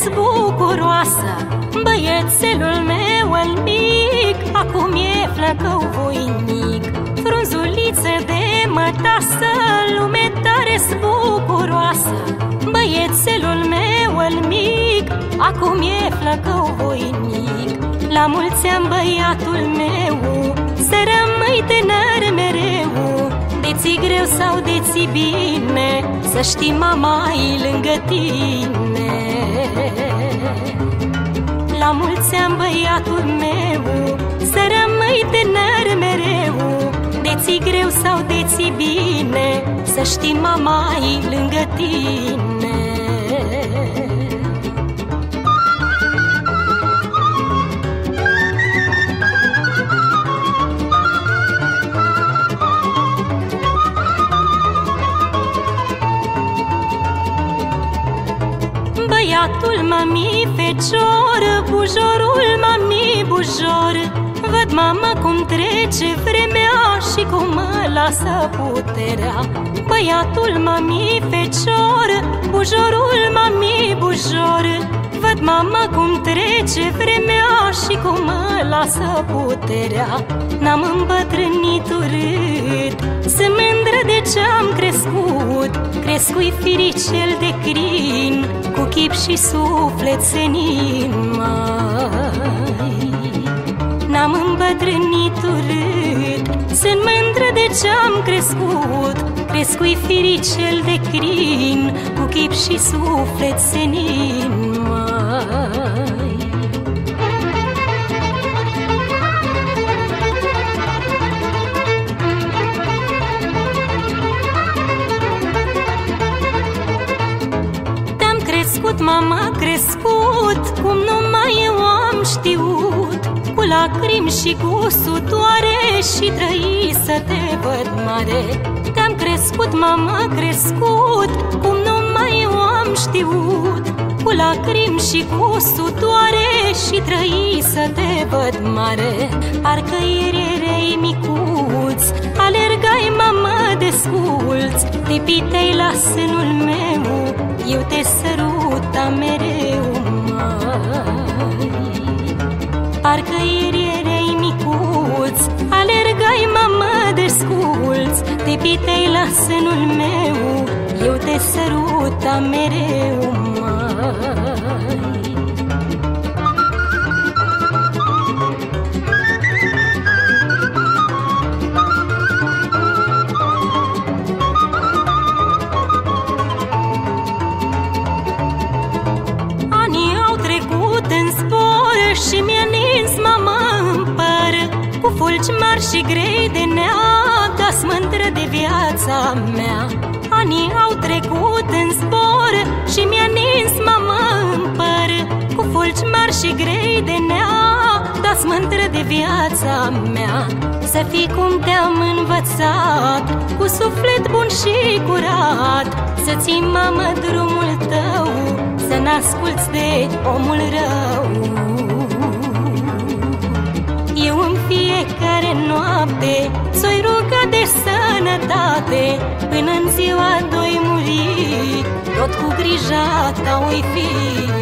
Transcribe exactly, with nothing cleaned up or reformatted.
bucuroasă. Băiețelul meu îl mic, acum e flăcău voinic. Frunzuliță de mătasă, lume tare-s bucuroasă. Băiețelul meu îl mic, acum e flăcău voinic. La mulți ani băiatul meu, să rămâi tânăr mereu. De-ți greu sau de-ți bine, să știi mama-i lângă tine. La mulți ani băiatul meu, să rămâi tânăr mereu. De-ți greu sau de-ți bine, să știi mama-i lângă tine. Băiatul mami fecior, bujorul mami bujor. Văd mama cum trece vremea și cum mă lasă puterea. Băiatul mami fecior, bujorul mami bujor. Văd mama cum trece vremea și cum mă lasă puterea. N-am îmbătrânit urât, sunt mândră de ce-am crescut. Crescui firicel de crin, cu chip și suflet senin, mai. N-am îmbătrânit urât, sunt mândră de ce-am crescut. Crescui firicel de crin, cu chip și suflet senin, mai. Te-am crescut, mama, crescut, cum numai eu am știut. Cu lacrimi și cu sudoare și trăi să te văd mare. Te-am crescut, mama, crescut, cum numai eu am știut. Cu lacrimi și cu sudoare și trăi să te văd mare. Parcă ieri erai micuț, alergai, mama, desculți. Te piteai la sânul meu, eu te sărutam mereu, mai. Parcă ieri erai micuț, alergai, mama, desculți. Te piteai la sânul meu, eu te sărutam mereu, mai. Anii au trecut în spor și mi-a nins mama în păr. Cu fulgi mari și grei de neat, mândră de viața mea. Anii au trecut în spor și mi-a nins mama în păr. Cu fulgi mari și grei de neat, mândră de viața mea. Să fii cum te-am învățat, cu suflet bun și curat. Să ții, mamă, drumul tău, să n-asculți de omul rău. Eu în fiecare noapte s-o-i ruga de sănătate, până în ziua doi muri, tot cu grija ta oi fi.